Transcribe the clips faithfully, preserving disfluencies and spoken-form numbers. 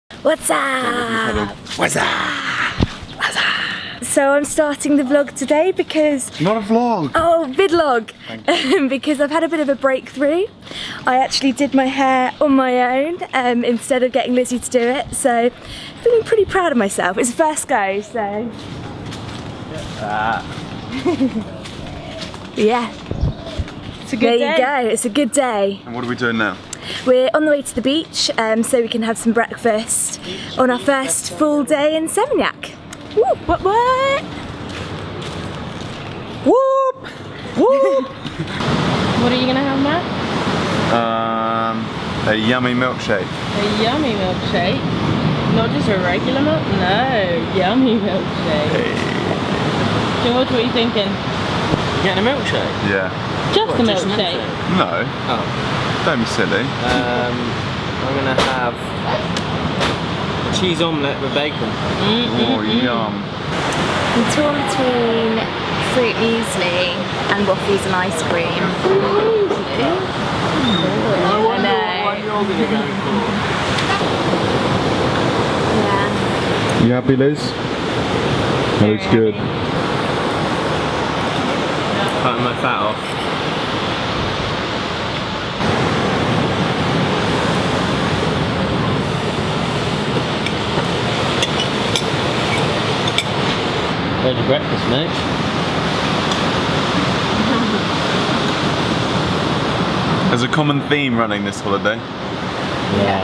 What's up? What's up? What's up? So I'm starting the vlog today because... Not a vlog! Oh, vidlog! Because I've had a bit of a breakthrough. I actually did my hair on my own um, instead of getting Lizzie to do it, so feeling pretty proud of myself. It's the first go, so... Uh. Yeah. It's a good there day. There you go, it's a good day. And what are we doing now? We're on the way to the beach um, so we can have some breakfast on our first full day in Seminyak. Whoop, what, what? Whoop! Whoop! What are you gonna have, Matt? Um, a yummy milkshake. A yummy milkshake? Not just a regular milk? No, yummy milkshake. Hey. George, what are you thinking? You getting a milkshake? Yeah. Just what, a just milkshake? milkshake? No. Oh. Don't be silly. Um, I'm gonna have a cheese omelette with bacon. Mm, mm, Oh, mm. yum. I'm torn between fruit muesli and waffles and ice cream. Fruit muesli? I wonder know. what you're gonna go for. Yeah. You happy, Liz? That looks good. Cutting my fat off. There's your breakfast, mate. There's a common theme running this holiday. Yeah.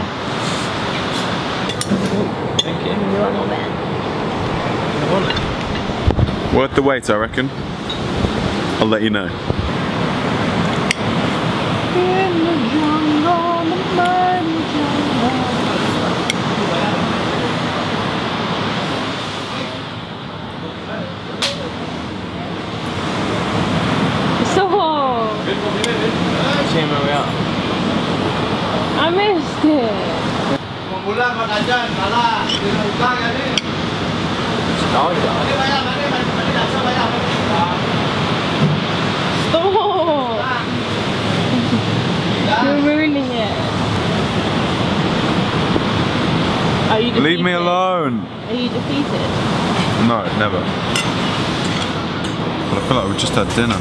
Thank you. You want more then? I want it. Worth the wait, I reckon. I'll let you know. Seeing where we are. I missed it. Stop! You're ruining it. Are you defeated? Leave me alone! Are you defeated? No, never. But I feel like we just had dinner.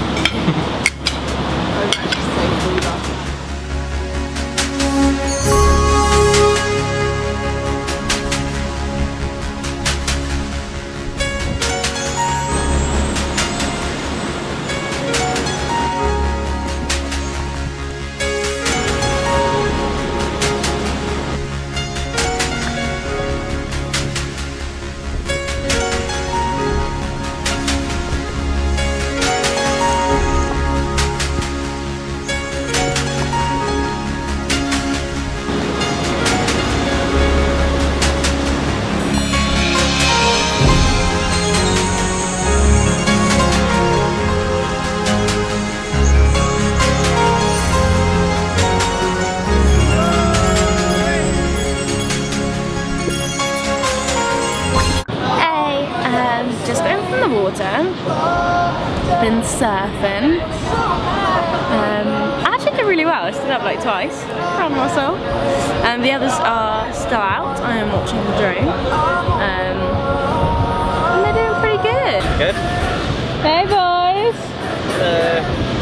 Been surfing. Um, I actually did really well. I stood up like twice. Proud of myself. Um, the others are still out. I am watching the drone. Um, and they're doing pretty good. Good? Hey boys! Uh,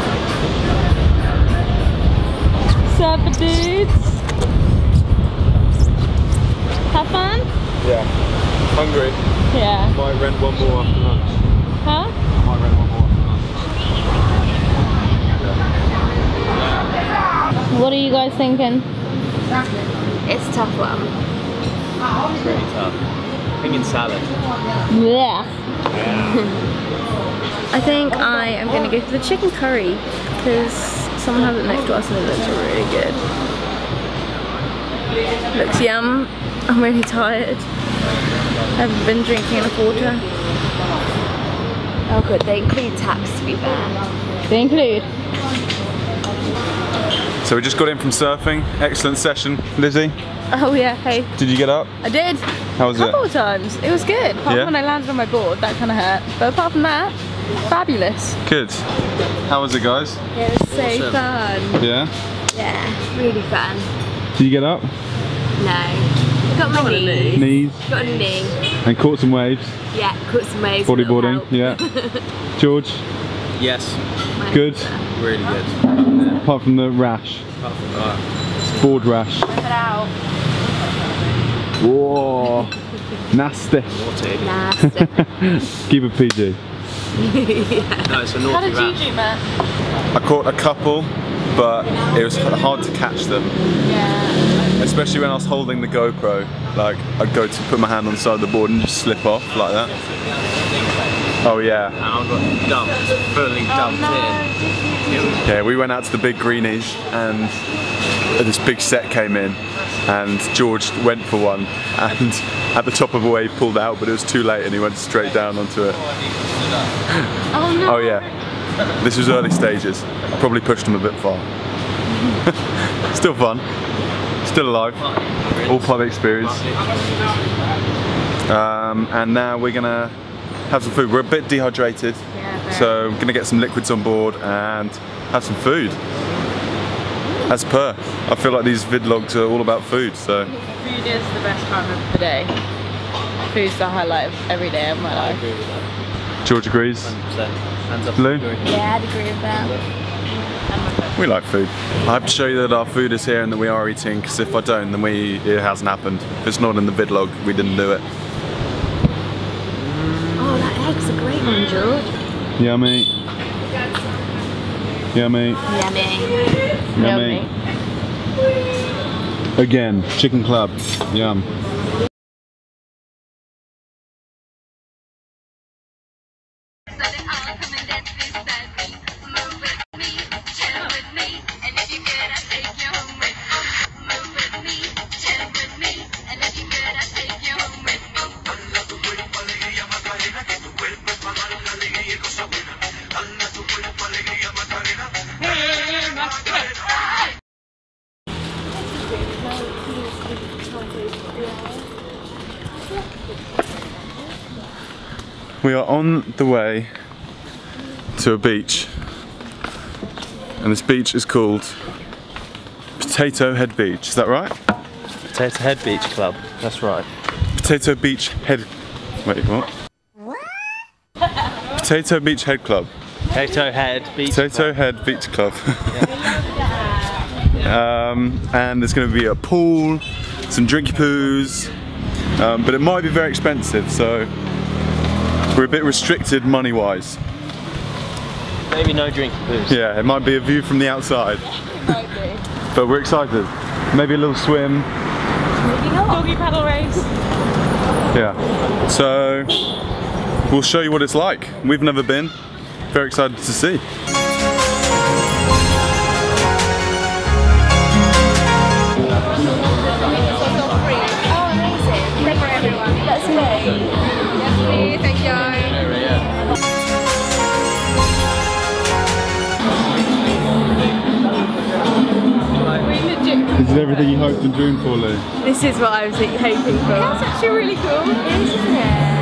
Surfer dudes! Have fun? Yeah. Hungry? Yeah. Might rent one more after lunch. Huh? Might rent one more after lunch. What are you guys thinking? It's a tough one. it's really tough. Thinking salad. Yeah. I think I am going to go for the chicken curry because someone has it next to us and it looks really good. Looks yum. I'm really tired. I haven't been drinking enough water. Oh good, they include taps to be fair. They include? So we just got in from surfing. Excellent session. Lizzie, Oh yeah, hey. did you get up? I did. How was a couple it? of times. It was good. Apart Yeah? from when I landed on my board, that kind of hurt. But apart from that, fabulous. Good. How was it, guys? It was so Awesome. fun. Yeah? Yeah, really fun. Did you get up? No. Got my knees. Knees. Got a knee. And caught some waves. Yeah, caught some waves. Bodyboarding, yeah. George? Yes. Good? Really good. Yeah. Apart from the rash. Apart from that. Board rash. Whip it out. Whoa. Nasty. Naughty. Nasty. Keep it P G. Yeah. No, it's a How naughty did you rash. do, Matt? I caught a couple, but it was hard to catch them. Yeah. Especially when I was holding the GoPro. Like, I'd go to put my hand on the side of the board and just slip off like that. Oh yeah. And I got dumped, fully dumped in. Yeah, we went out to the big greenies and this big set came in and George went for one and at the top of a wave pulled out, but it was too late and he went straight down onto it. Oh no. Oh yeah, this was early stages. I probably pushed him a bit far. Still fun, still alive, all part of the experience. Um, and now we're gonna have some food. We're a bit dehydrated, Yeah, so we're gonna get some liquids on board and have some food. As per, I feel like these vidlogs are all about food, so. Food is the best time of the day. Food's the highlight of every day of my life. George agrees. one hundred percent. Hands up. Lou? Yeah, I'd agree with that. We like food. I have to show you that our food is here and that we are eating, because if I don't, then we it hasn't happened. If it's not in the vidlog, we didn't do it. Oh, that egg's a great one, George. Yummy. Yummy. Yummy. Yummy. Again, chicken club. Yum. We are on the way to a beach, and this beach is called Potato Head Beach. Is that right? Potato Head Beach Club. That's right. Potato Beach Head. Wait, what? Potato Beach Head Club. Potato Head Beach Potato Club. Head Beach Club. um, and there's going to be a pool, some drinky poos, um, but it might be very expensive, so we're a bit restricted money-wise. Maybe no drinking booze. Yeah, it might be a view from the outside. Might be. But we're excited. Maybe a little swim. Maybe not. Doggy paddle race. Yeah. So we'll show you what it's like. We've never been. Very excited to see. Oh, amazing. Thank you, everyone. That's me. That's me. Thank you. This is everything you hoped and dreamed for, Lou. This is what I was hoping for. That's actually really cool. It is, isn't it?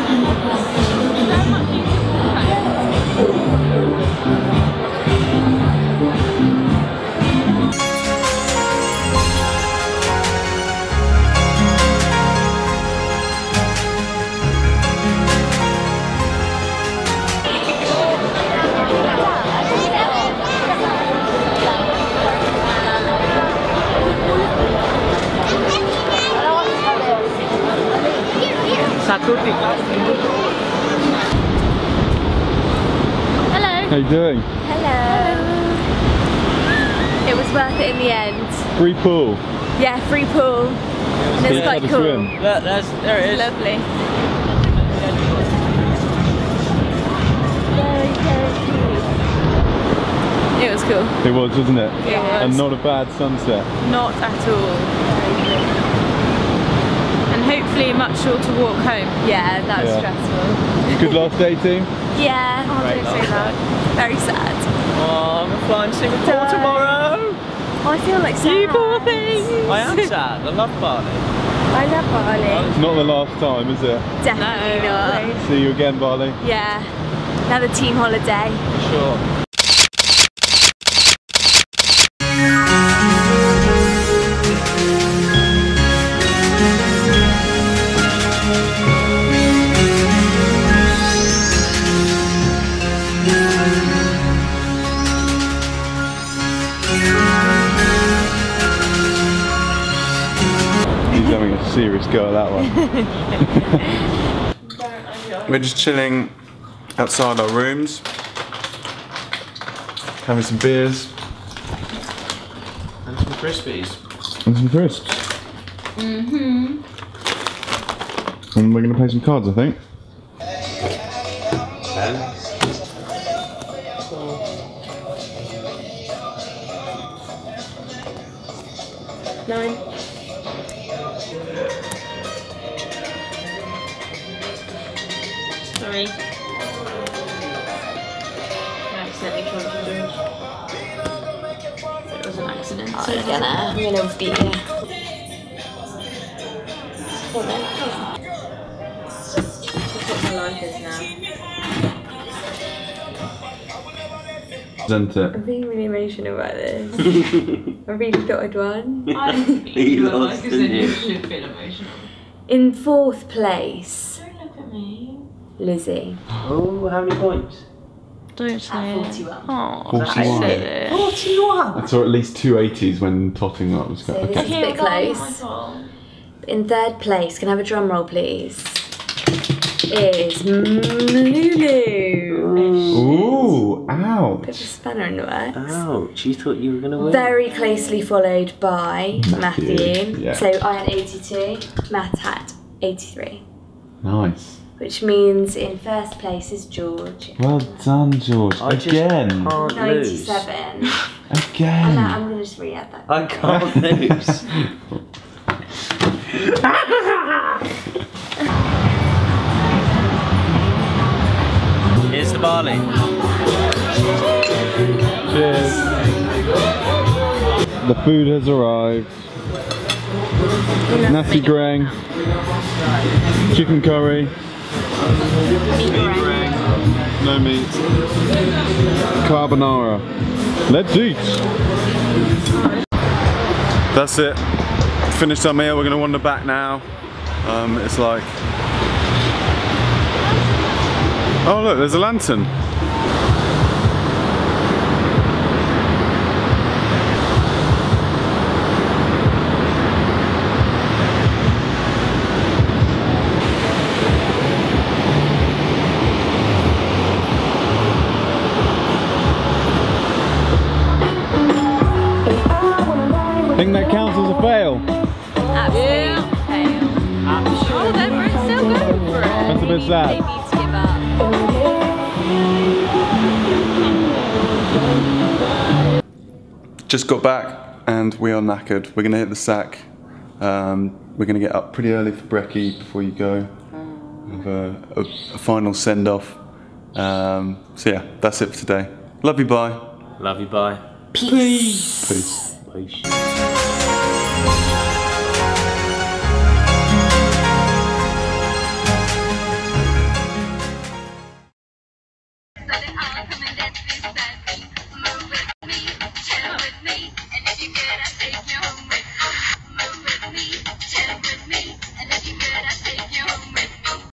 Hello. How you doing? Hello. It was worth it in the end. Free pool. Yeah, free pool. And So it's you quite had to cool. swim. Look, there's, there it is. Lovely. Very, very cute. It was cool. It was, wasn't it? It was. And not a bad sunset. Not at all. And hopefully a much shorter walk home. Yeah, that was Yeah. stressful. Good last day, team. Yeah, oh, Great don't say last that. Very sad. Oh, I'm flying to Singapore Die. tomorrow. Oh, I feel like sad. You poor thing. I am sad. I love Bali. I love Bali. It's not the last time, is it? Definitely No. not. See you again, Bali. Yeah. Another team holiday. For sure. Thank you. having a serious go at that one. We're just chilling outside our rooms, having some beers. And some Crispies. And some crisps. Mm-hmm. And we're going to play some cards, I think. Ten. Nine. Sorry. I accidentally called you George. It was an accident. I'm gonna, I'm gonna beat you. That's what my life is now. Present it. I'm being really emotional about this. I really thought I'd won. I don't think You you lost, because then didn't you you? should feel emotional. In fourth place, Don't look at me. Lizzie. Oh, how many points? Don't say it. forty-one. Oh, forty-one. I said it. forty-one! I saw at least two eighties when totting up was So going. this Okay. is a bit close. In third place, can I have a drum roll please? Is Lulu. Ooh, Put ouch. the spanner in the works. Ouch, you thought you were going to win. Very closely followed by Matthew, Matthew. yeah. So I had eighty-two, Matt had eighty-three. Nice. Which means in first place is George. Well done, George. I just Again. can't lose. ninety-seven. I'm, Again. I'm going to just re-add that. I can't lose. Here's the barley. Cheers. The food has arrived. Nasi goreng, chicken curry, no meat, carbonara. Let's eat. That's it. Finished our meal. We're going to wander back now. Um, it's like, oh look, there's a lantern. I think that counts as a fail. Absolutely fail. Oh, they're still going for it. That's a bit They sad. need to give up. Just got back and we are knackered. We're gonna hit the sack. Um, we're gonna get up pretty early for brekkie before you go. Have a, a, a final send off. Um, so yeah, that's it for today. Love you, bye. Love you, bye. Peace. Peace. Peace.